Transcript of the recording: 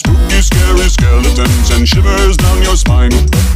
Spooky, scary skeletons and shivers down your spine.